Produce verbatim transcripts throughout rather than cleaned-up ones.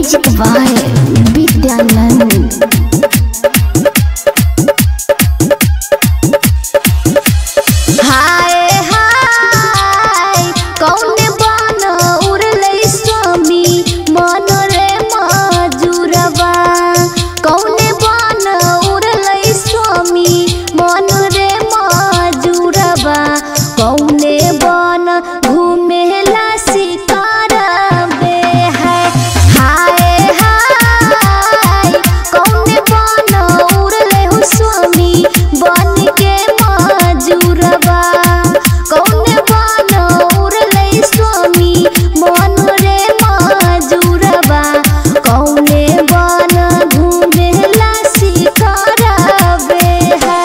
Music by Vidyanand. हाय हाय कौने बन उड़ले स्वामी मन रे मजूरवा, कौने बन उड़ले स्वामी मन रे मजूरवा, कौने बन घूमेला शिकार बे है। हाय हाय कौने बन उड़ले हो स्वामी बन के मजूरवा, कौने बन उड़ले स्वामी मन रे मजूरवा, कौने बन घूमेला शिकार बे है।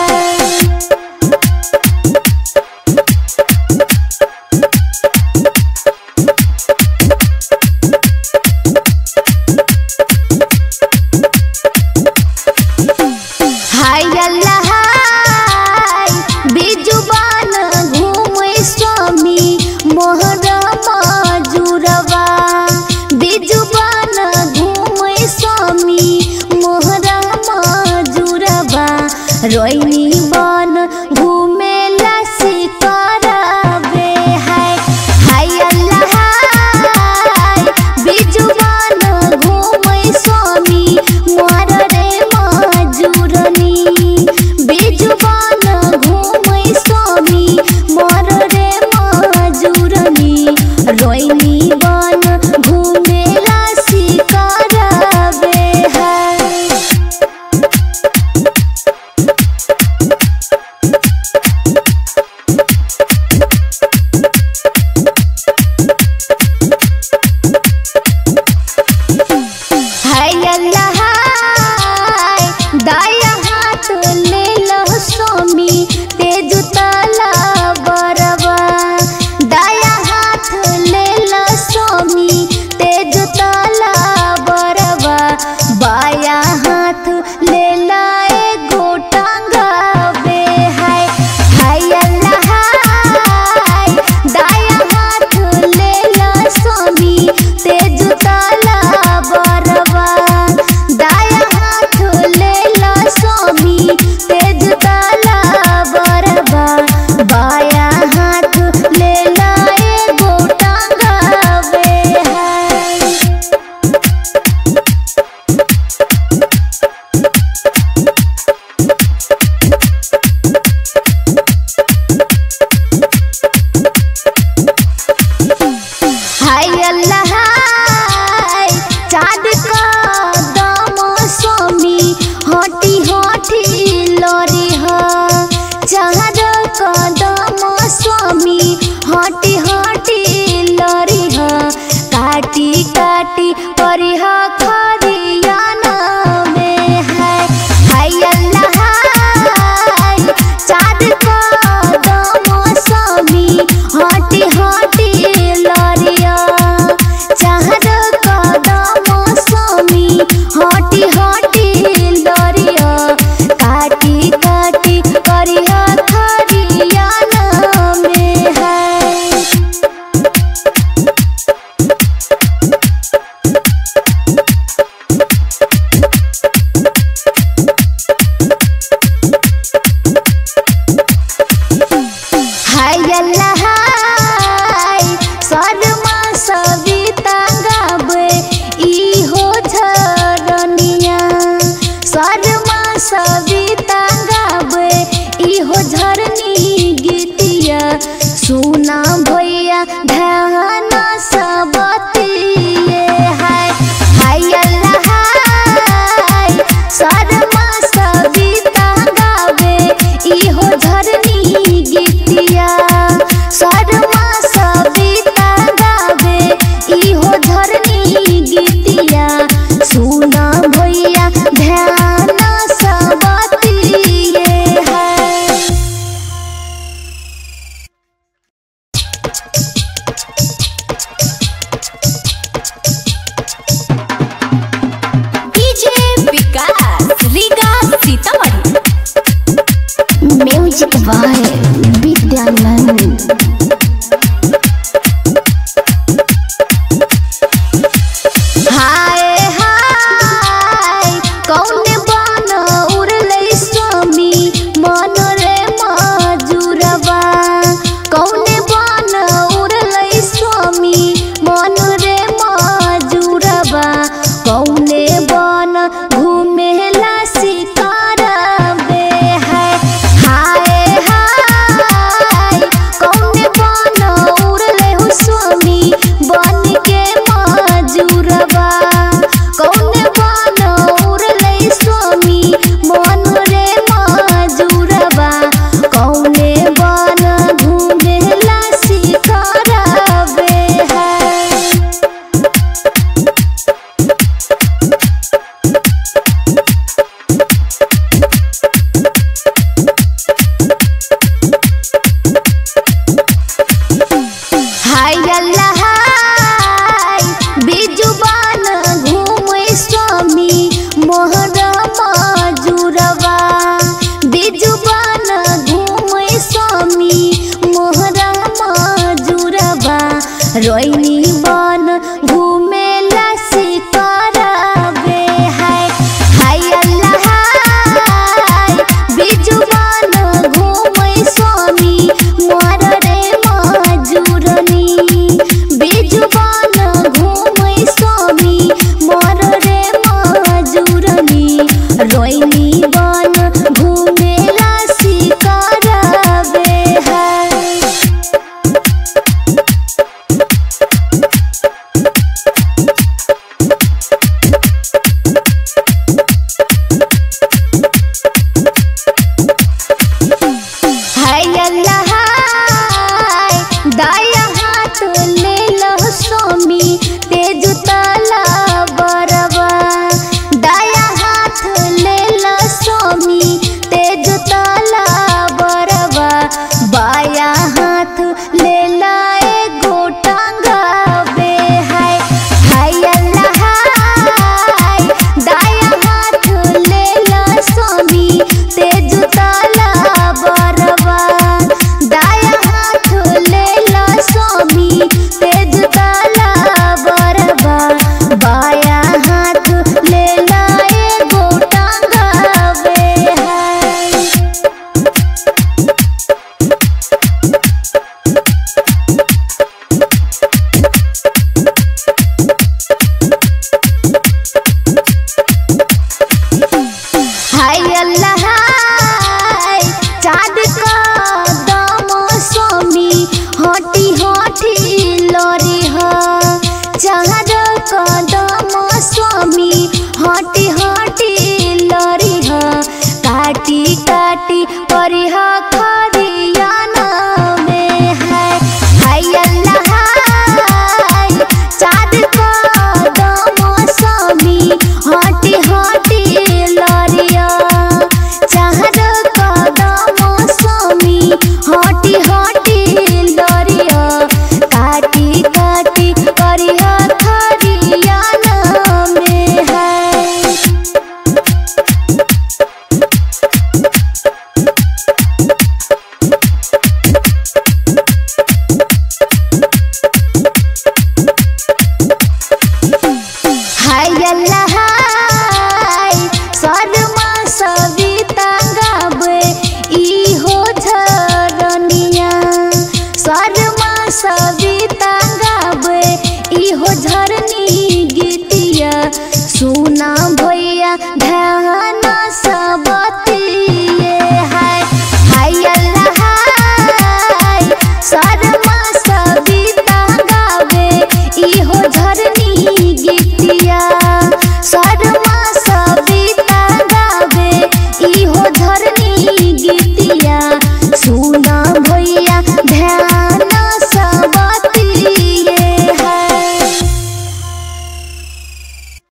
हाय अल्लाह हाय बिजुबान घूमे स्वामी मोहर मजूरवा, बिजुबान घूमे स्वामी मोहर मजूरवा, रोइनी बन घूमेला शिकार बे है। हाय अल्लाह हाय बिजुबान घूमे स्वामी मोहर रे मजूरनी, बिजुबान घूमे स्वामी मोर रे मजूरनी, रोइनी बन घूमेला शिकार बे है। हाय अल्लाह हाय दाया हाथ ले लो स्वामी तेज तला बरवा, दाया हाथ ले लो स्वामी तेज तला बरवा, बाया हाथ ले ला एगो टांगा बे है। हाय अल्लाह हाय दाया हाथ ले लो स्वामी तेज तला बरवा, दाया हाथ ले ला स्वामी तेज तला बरवा, बाया हाथ ले ला एगो टांगा बे है। हाय अल्लाह हाय चाँद का दाम स्वामी हटी हटी लरी हा, चाँद का दाम स्वामी हटी हटी लरी हा, काटी काटी परिहा खरियाना में है। हाय अल्लाह हाय चाँद का दाम स्वामी हटी हटी लरिया, चाँद का दाम स्वामी हटी हटी लरिया, काटी काटी करिया खरियाना में है। हाय अल्लाह हाय शर्मा सविता गावे इहो झरनिया, शर्मा सविता गावे इहो झरनी गीतिया, सुना भैया ध्यान सबतिए है। हाय अल्लाह हाय शर्मा सविता गावे इहो झरनी गीतिया, शर्मा सविता गावे इहो झरनी गीतिया, सुना भैया ध्यान सबतिए है। DJ Vikas Riga Sitamarhi. Music by Vidyanand. हाय इहो झरनी गिर